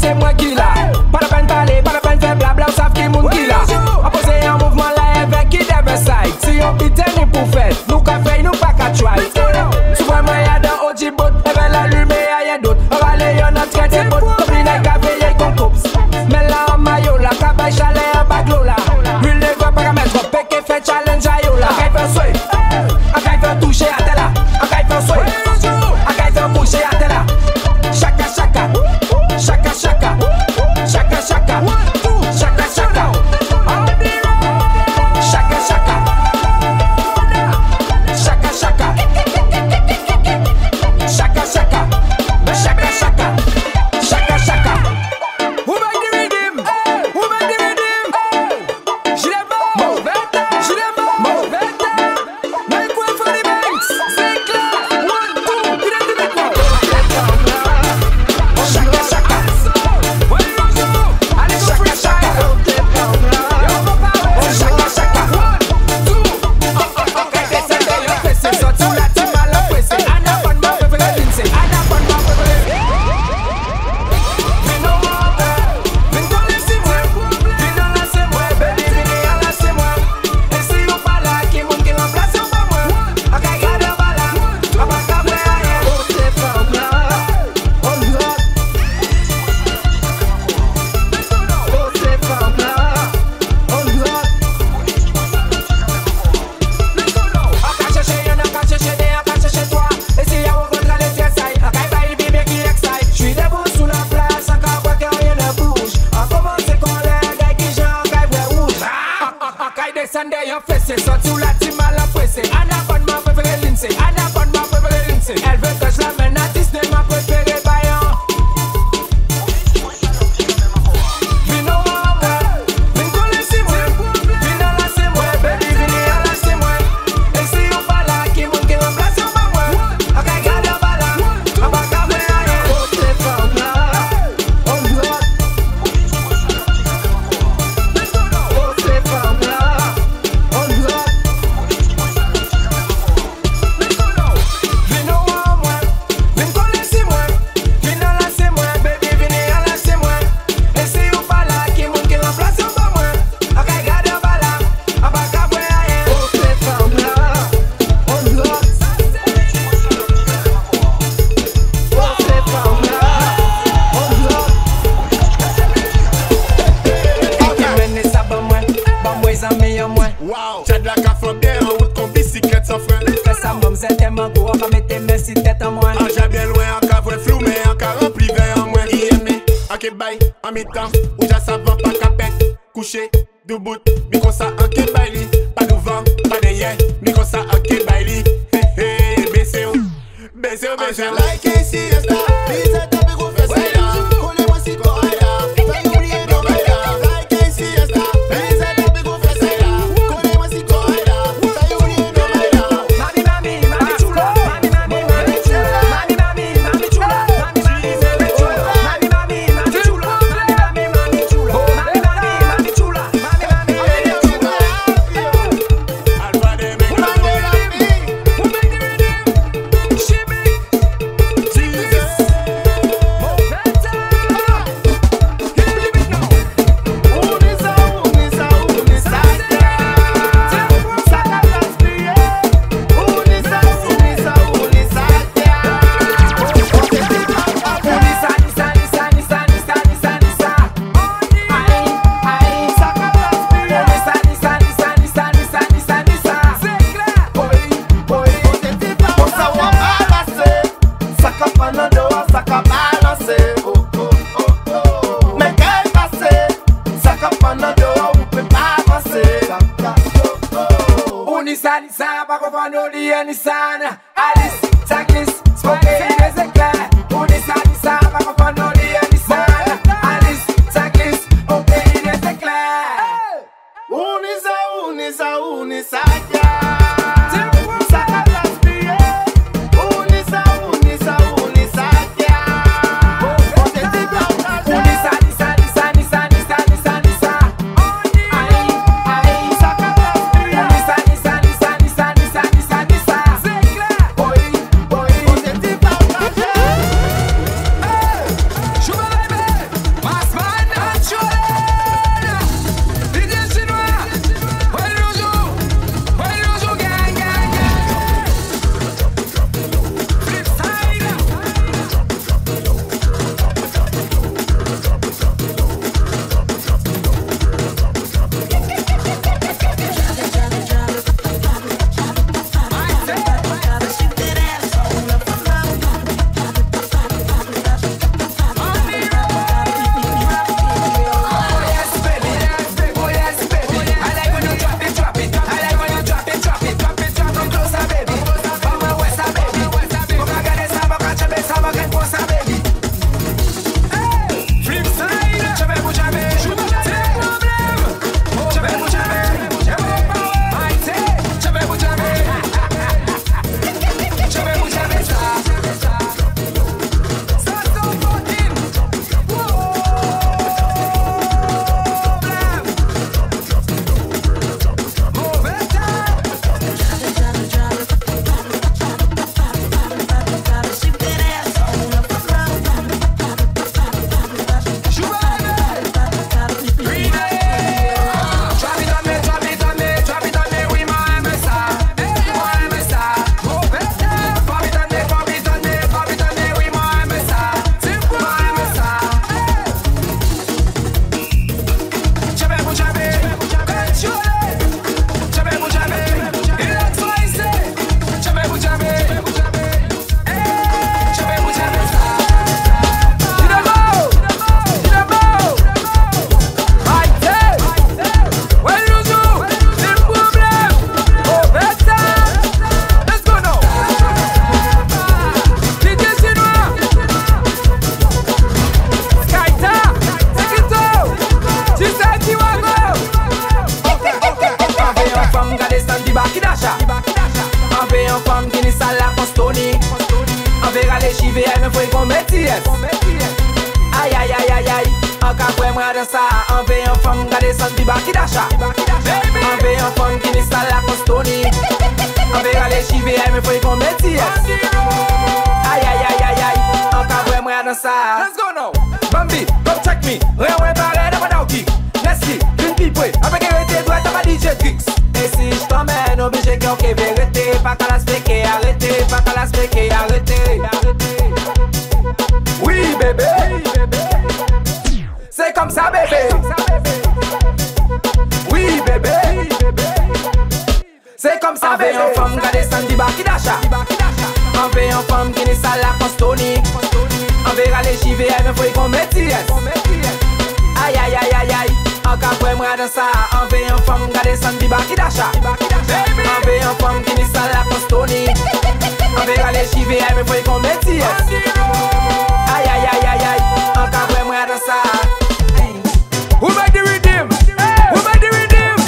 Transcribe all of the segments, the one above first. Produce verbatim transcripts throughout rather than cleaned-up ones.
c'est moi qui l'a. Pas la peine parler, pas la peine faire blabla, on savent qui moun qui l'a. On pose un mouvement là avec qui devait side. Si on pite ni pour faire, nous qu'a fait, nous pas qu'à try. Souvent moi y'a dans Ojibot, et ben l'allumer y'a d'autres. On va aller y'en a traité de bout, comme il n'a qu'à veiller qu'on coupe. Mais là en maillot, la cabaye chalet en baglo là. Brûle les gros paramètres, péké fait challenge à yo là. Akaï fait souhait, akaï fait toucher à tel là. Akaï fait souhait, akaï fait coucher à tel là. Chaka chaka, chaka chaka, chaka chaka, chaka chaka, chaka chaka, chaka chaka, chaka chaka, chaka chaka, chaka chaka. Who make the rhythm? Who make the rhythm? Je l'ai pas, je l'ai pas. Make way for the banks. C'est clair. One, two, il est de quoi? Chaka chaka. Allez go freestyle. Yo papa. Chaka chaka. One, two. Okay, descendez yo fessé. Sorti la team à la presse. Anna bonne ma préférée Lindsay. Anna bonne ma préférée. Mais non moi, mais non laissez-moi. Mais non laissez-moi, baby, venez à la c'est moi. Et si on pas là, qui moun qui remplace on pas moi. Okay, garde un bala. On va cabrer rien. Oh c'est pas là. On doit. Oh c'est pas là. On doit. On va chercher, y'en a qu'à chercher des, on va chercher toi. Et si y'a on contre les tressailles, on va bailler bébé qui excite. J'suis debout sous la place, on va voir que rien ne bouge. On commence qu'on l'air, gars qui genre, gars vrai rouge. On va descendre y'en fessé, sorti où la team à la pressée. Anna bonne ma préférée Lindsay, Anna bonne ma préférée Lindsay. Elle veut que je l'amène à Disney, ma préférée Bayon. Vino moi, vino laissez-moi, vino laissez-moi, baby, venez à la c'est moi. Et si on pas là, qui moun qui remplace on pas moi. Ok, garde un bala, on va cabrer rien. Oh c'est pas là, on doit. Oh c'est pas là, on doit. Vino moi, vino laissez-moi, vino laissez-moi, baby, venez à la c'est moi. Et si on pas là, qui moun qui remplace on pas moi. Ok, garde un bala, on va cabrer rien. Oh c'est pas là, on doit. Oh c'est pas là, on doit. Ok, menez ça bon moi, bon moi les amis en moi. Wow, t'as de la café bien en route qu'on bicyclette sans frein. Fais ça mademoiselle tellement beau, on va mettre mes six têtes en moi. Ah, j'ai bien loin, en cavre flou, mais en car rempli vin en moins. I aimé, ok bye, en mi-temps, ou j'ai savant pas capette. Couché, debout, mi comme ça, ok baili. Pas devant, pas derrière, mi comme ça, ok baili. Hé hé, baissez où, baissez où, baissez où. Like et siesta, please tape qu'on fait ça là. Collez-moi si quoi là, fais oublier nos bails. Like et siesta, please tape qu'on fait ça là. Collez-moi si quoi là, fais oublier nos bails. Mami, mami, mami chula. Mami, mami, mami chula. Mami, mami, mami chula. Mami, mami, mami chula. Mami, mami, mami chula. Mami, mami, mami chula. Mami, mami, mami chula. Mami, mami, mami chula. Alpha de me Who make the rhythm? Who make the rhythm? Shimmy. Jesus. qu'on métier. Aïe aïe aïe aïe aïe. En cas où moi dans ça, en veille en femme, garder son biba qui d'achat. En veille en femme qui n'est pas la costoni. En veille aller chiver, mais faut qu'on métier. Aïe aïe aïe aïe aïe. En cas où moi dans ça. Let's go now. Bambi, come check me. Rien ouais pareil dans ma dauki. Merci, une pipe, avec un été droit à ma D J Tricks. Et si je t'emmène, obligé qu'on fait vérité. Pas qu'à la spéquer, arrêtez. Pas qu'à la spéquer, arrêtez. Oui bébé. C'est comme ça bébé. Oui bébé. C'est comme ça bébé. En femme, gardez Sandy Baki d'achat. En veille en femme, qui n'est pas la costoni. En verra les chivés, mais faut y qu'on mette. Aïe aïe aïe aïe aïe. En cas où moi dans ça, en veille en femme, gardez Sandy Baki d'achat. En veille en femme, qui n'est pas la costoni. En verra les chivés, mais faut y qu'on mette. Aïe aïe aïe aïe aïe. En cas où moi dans ça. Who make the rhythm? Who make the rhythm?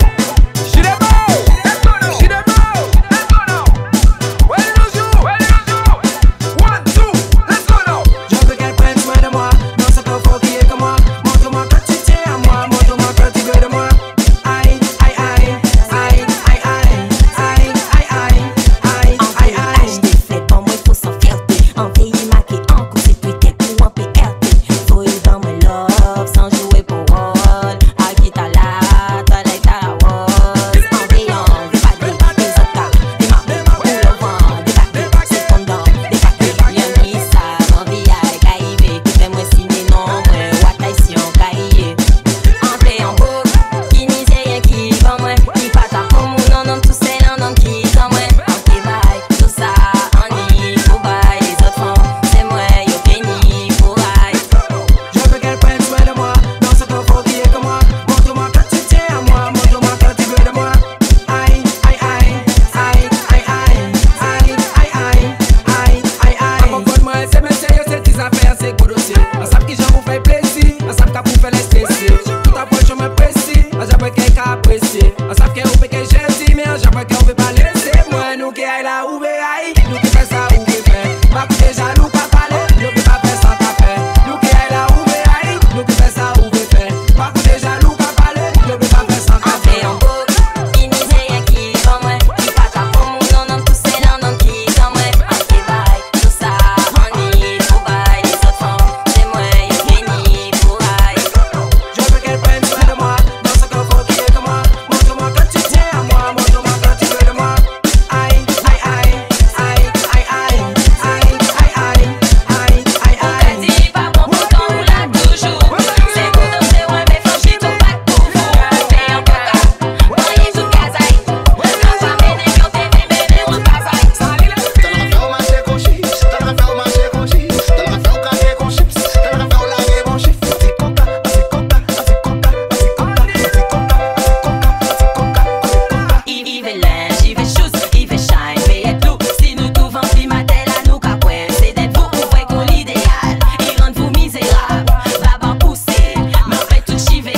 She the bow. She the bow. Let's go now. Where did you? Where did you? One, two, let's go now. Je veux qu'elle prenne soin de moi. Non, c'est pas faux qui est comme moi. Montre-moi que tu tiens à moi. Montre-moi que tu veux de moi. Aïe, aïe, aïe. Aïe, aïe, aïe. Aïe, aïe, aïe. Aïe, aïe, aïe. Acheter fait pour moi, il faut s'en fierté. En pays marqué en coup, c'est Twitter pour en P R T. Faut y dans mes love sans jouer pour rôle. À qui t'as là, t'as l'air t'as la rose. En veillant, débatté, des autres cas, des marques, pour le vent, débatté, c'est fondant, débatté. Rien mis ça, en vie avec K I V. Qui fait moi signer non, moi, Wataïsion, K I E. En paix, en beau, qui n'y sait rien qui va moi. Qui pas ta pour mon nom, non, tous ces noms qui sont moi. En qui vaille, tout ça, en y, pour bail, les autres font, c'est moi, yo béni, pour aïe. Je veux qu'elle prenne soin de moi. Non, c'est pas faux qui est comme moi. Montre-moi que tu tiens à moi. Montre-moi que tu veux de moi. Aïe, aïe, aïe. Aïe, aïe, aïe. Aïe, aïe, aïe. Aïe, aïe, aïe. À mon point de moi, c'est mes sérieux, c'est tes affaires, c'est good aussi. On sait qui j'en vous fait plaisir. On sait qu'à vous faire les stresser. Tout approche, je me précis. On sait pas qu'elle apprécie. On sait qu'elle ouvre, qu'elle gère, si, mais on sait pas qu'elle veut pas laisser. Moi, nous qui aille là, où veut aïe. Nous qui fait ça, où veut faire. Ma coupe déjà, nous pas parler. Nous qui pas faire sans taper. Nous qui aille là, où veut aïe. Nous qui fait ça, où veut faire. Ma coupe déjà, nous pas parler. Nous qui pas faire sans En taper. paix, en beau, qui n'y sait rien qui va moi. Qui pas ta pour mon nom, non, tous ces noms qui sont moi. En qui vaille, tout ça, en y, pour bail, les autres font, c'est moi, yo béni, pour aïe. Je veux qu'elle prenne soin de moi. Non, c'est qu'on faut qui est comme moi. Montre-moi que tu tiens à moi. Montre-moi que tu veux de moi. Aïe, aïe, aïe. Aïe, aïe, aïe. Aïe, aïe, aïe. Aïe, aïe, aïe. Dis pas bon pour ton ou là toujours. C'est pour toi, c'est ouais, mais faut chier ton bac pour vous. Fais un coca, voyez tout casaille. Ma femme est née quand t'es bébé, mais on passe à T'as le marché con chips, t'as le marché con chips, t'as le marché con chips, t'as le marché laguer bon chips. Asi coca, asi coca, asi coca, asi coca, asi coca, asi coca, asi coca, asi coca. Il fait linge, il fait shoes, il fait shine, veille tout. Si nous tout vendons matel à nous capouer, c'est d'être vous ouvrez qu'on l'idéal. Il rend vous misérable, va pousser, mais on fait tout chiver.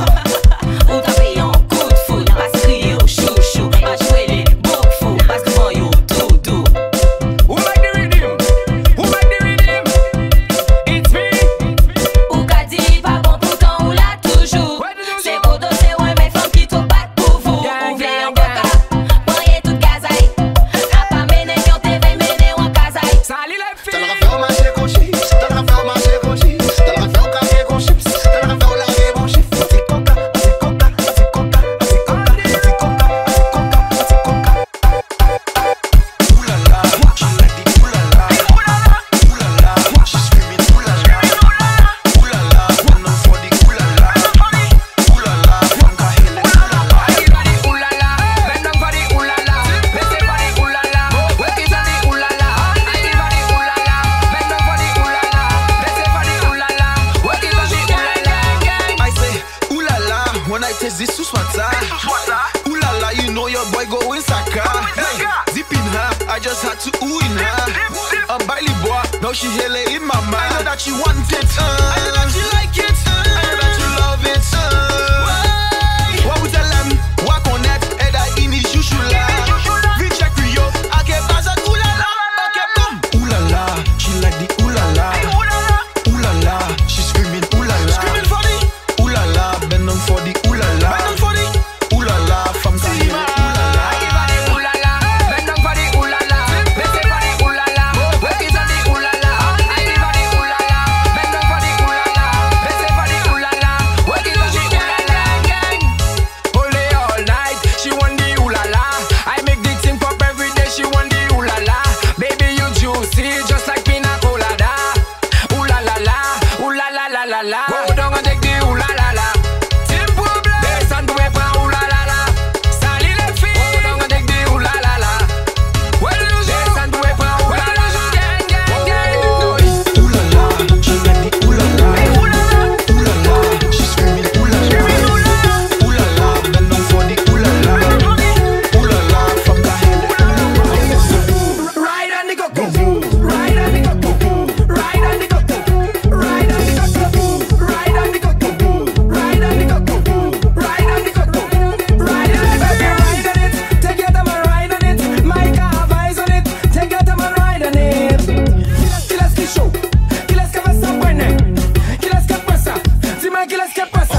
Ou t'as payé un coup de foot, pas se crier au chouchou, pas jouer les boucs fous, parce que moi yo tout doux. Who make the rhythm? Who make the rhythm? It's me. Ou qu'a dit pas bon pour ton ou là toujours. C'est pour toi, c'est ouais, mais faut qu'il te batte pour vous. Ouvrez un coca, voyez tout casaille. A pas mené quand t'es veille, mené en casaille. Salut les T'as le filles. marché con chips, t'as le marché con chips, t'as le marché con chips, t'as le marché laguer bon chips. Asi coca, asi coca, asi coca, asi coca, asi coca, asi coca, asi coca. Ooh la la, she like the ooh la la. Ooh la la, she screaming ooh la la. Ooh la la, one on for the ooh la la. Ooh la la, from Kahele ooh la la. Everybody ooh la la. Bend down for the ooh la la. Let's say for the ooh la la. Work it on the ooh la la. Everybody ooh la la. Bend down for the ooh la la. Let's say for the ooh la la. Work it on the ooh la la. I say ooh la la, when I taste this suswata. Ooh la la, you know your boy go in saka. Zip in her, I just had to ooh in her. A bailey boy, now she hele in my mind. I know that you want it, uh. I know that you like it, uh. I know that you love it, uh. What we tell them, walk on that, head in his usual. Vi check Rio, I get baza ooh la la. Okay, boom. Ooh la la, she like the ooh la la. la. Go down and take the ooh la la la. Tim problem. Descend to me pa ooh la la la. Sali les filles. Go down and take the ooh la la la. Well you show. Descend to me pa ooh la la la. Gang gang gang. Ooh la la, she like the ooh la la. Ooh la la, ooh la la, she screaming ooh la la. Ooh la la, bend down for the ooh la la. Ooh la la, from the head. Ride on the go go. Ride on the go go. Ride on the go go. Ride on the go go. Ride on the go go. Ride on the go go. Ride on the go go. Ride on it, baby, ride on it. Take your time and ride on it. My car have eyes on it. Take your time and ride on it. Kilas que show. Kilas que pasa buena. Kilas que pasa. Dime kilas que pasa.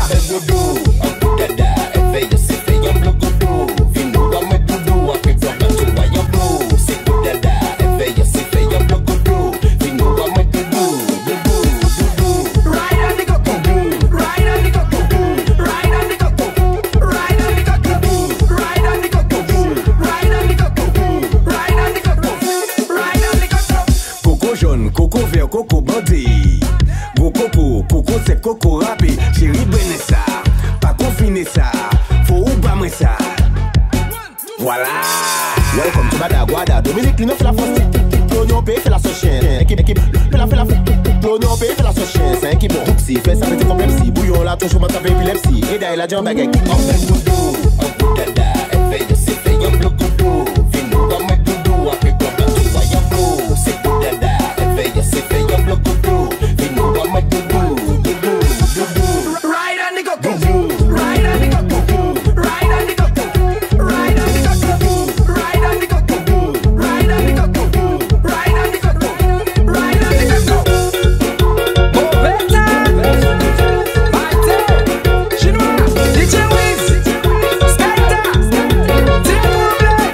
Ride on the go go. Ride on the go go. Ride on the go go. Ride on the go go. Ride on the go go. Ride on the go go. Ride on the go go. Ride on the go go. Coco jaune, coco vert, coco bandé. Gros coco, coco c'est coco râpé. Chérie bene ça, pas confiner ça. Faut ou pas moi ça. Voilà. Welcome to Badaguada. Dominique Lino fait la force. Clonio P fait la sauce chien. Équipe, équipe, fait la fait la Clonio P fait la sauce chien. C'est équipe bon. Oupsi, fait ça petit problème si. Bouillon là, toujours ma tape épilepsie. Et d'ailleurs la jambe baguette. On fait doudou, un coup dada. Elle fait de ses fait un bloc doudou. Vino comme un doudou. Après quoi, tu vois y'a bleu. C'est coup dada. Elle fait de ses fait un bloc doudou. Vino comme un doudou. Doudou, doudou. Ride on the go go. Ride on the go go. Ride on the go go. Ride on the go go. Ride on the go go. Ride on the go go. Ride on the go go. Ride on the go go. Bobetta. Mate. Chinois. D J Wiz. Skata. Tim Problem.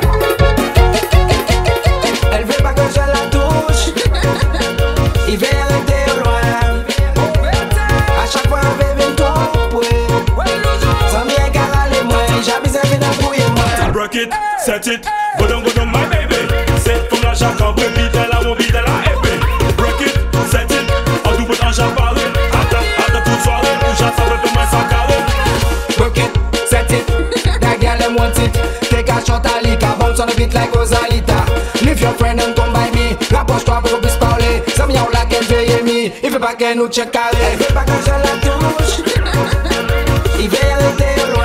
Elle veut pas que je la touche. Il veut arrêter au loin. A chaque fois un bébé me trompe. Sans bien caler moi. J'habite un vin à bouiller moi. Rock it, set it, go down, go down, my baby. C'est comme la chaque en brebis, de la mobile, de la épée. Rock it, set it, en double en japaré. Attends, attends toute soirée, où j'attends ça peut moins sans carré. Broke it, set it, that girl them want it. Take a shot à lika, bounce on the beat like Rosalita. Leave your friend and come by me. Rapproche-toi pour qu'on puisse parler. Ça vient là qu'elle veut aimer. Il veut pas qu'elle nous check carré. Il veut pas que je la touche. Il veut arrêter au loin.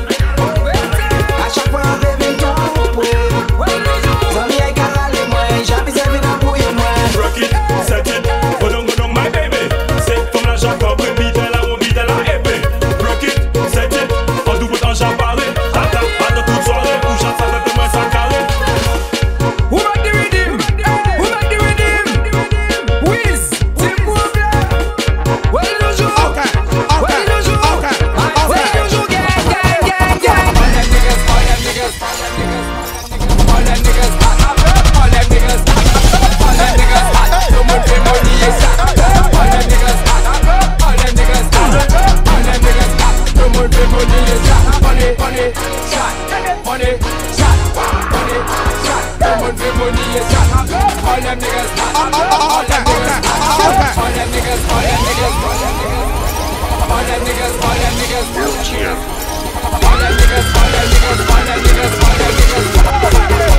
A chaque fois un bébé me trompe. Sans bien caler moi. J'habite un vin à bouiller moi. Rock it, set it, go down, go down, my baby. C'est comme la chaque en brebis, de la mobile, de la épée. Rock it, set it, en double en japaré. Attends, attends toute soirée, où j'attends ça peut moins sans carré. Who make the rhythm? Who make the rhythm? Wiz, Tim Problem. Well you do. Okay, okay, well you do. Okay, okay, well you do. Gang, gang, gang, gang. All them niggas, all them niggas, all them niggas, all them niggas, all them niggas, all them niggas. Tout le monde fait money et ça. All them niggas, all them niggas, all them niggas. Tout le monde fait money et ça. Money, money, shot, money, shot, money, shot. Tout le monde fait money et ça. All them niggas, all them niggas, all them niggas, all them niggas, all them niggas, all them niggas, all them niggas, all them niggas, all them niggas, all them niggas, all them niggas.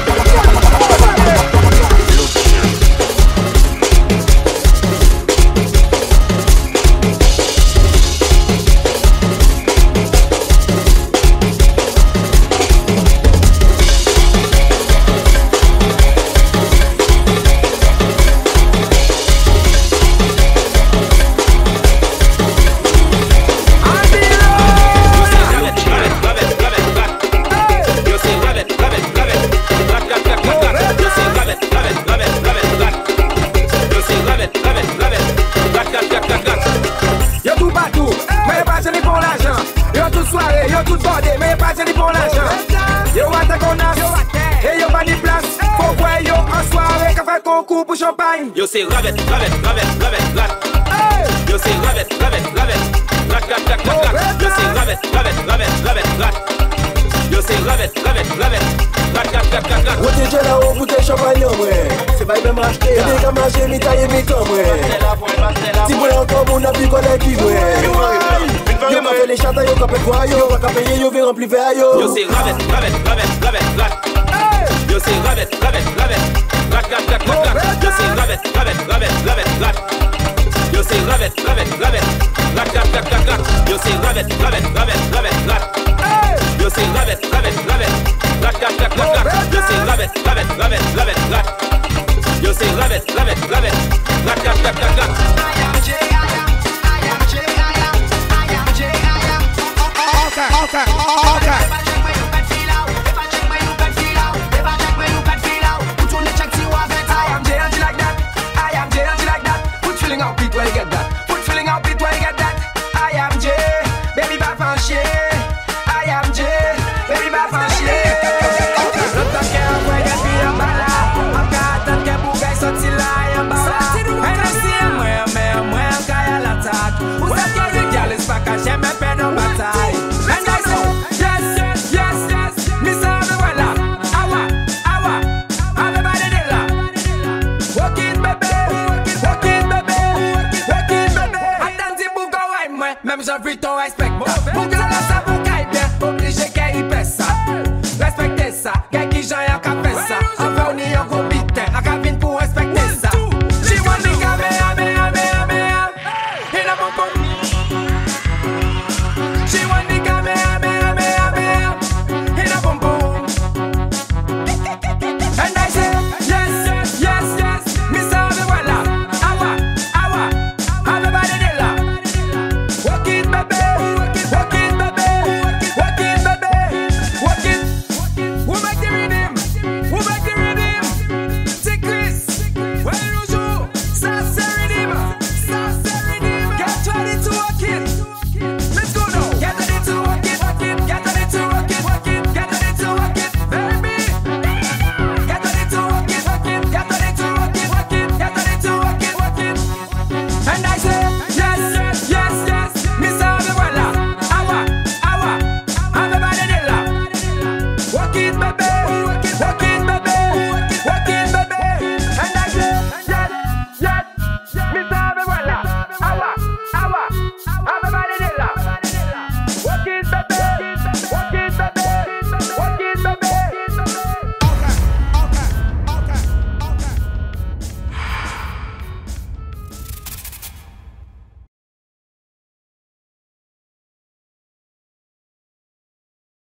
Yo say love it, love it, love it, love it, love it. Yo say love it, love it, love it, black, black, black, black, black. Yo say love it, love it, love it, love it, black. Yo say love it, love it, love it, black, black, black, black, black. Où t'es déjà là-haut, bouteille champagne, ouais. C'est pas même acheté. Et des gars mangés, mi taille, mi comme, ouais. Si vous encore, mon avis, qu'on est qui, ouais. des chata yo kapè kwa yo. Waka paye yo vin rempli ver yo. Yo c'est ravet, ravet, ravet, ravet, rat. Yo c'est ravet, ravet, ravet, rat, rat, rat, rat, rat. Yo c'est ravet, ravet, ravet, ravet, rat. Yo c'est ravet, ravet, ravet, rat, rat, rat, rat, rat. Yo c'est ravet, ravet, ravet, ravet, rat. Yo c'est ravet, ravet, ravet, rat, rat, rat, rat, rat. Yo c'est ravet, ravet, ravet, ravet, rat. Yo c'est ravet, ravet, ravet, rat, rat, rat, rat, rat. I am J, I am, I am J, I am, I am J, I am. Okay, okay, okay. If I check my look and feel out, if I check my look and feel out, if I check my look and feel out, put on the check see what I I am J and G like that. I am J and G like that. Put filling out beat where you get that. Put filling out beat where you get that. I am J, baby va franchir. I am J, baby va franchir. Le temps qu'elle envoie qu'elle vit en bas là. Encore attendre qu'elle bouge sorti là en bas là. Et là si elle moi, mais moi quand elle attaque. Vous savez que le gars laisse pas cacher mes peines en bataille. And I say yes, yes, yes, yes. Me say everywhere là. Awa, awa, everybody there là. Walk in baby, walk in baby, walk in baby. Attends si bouge ouais moi, même j'en vis ton respect. Bouge là ça bouge bien, obligé qu'elle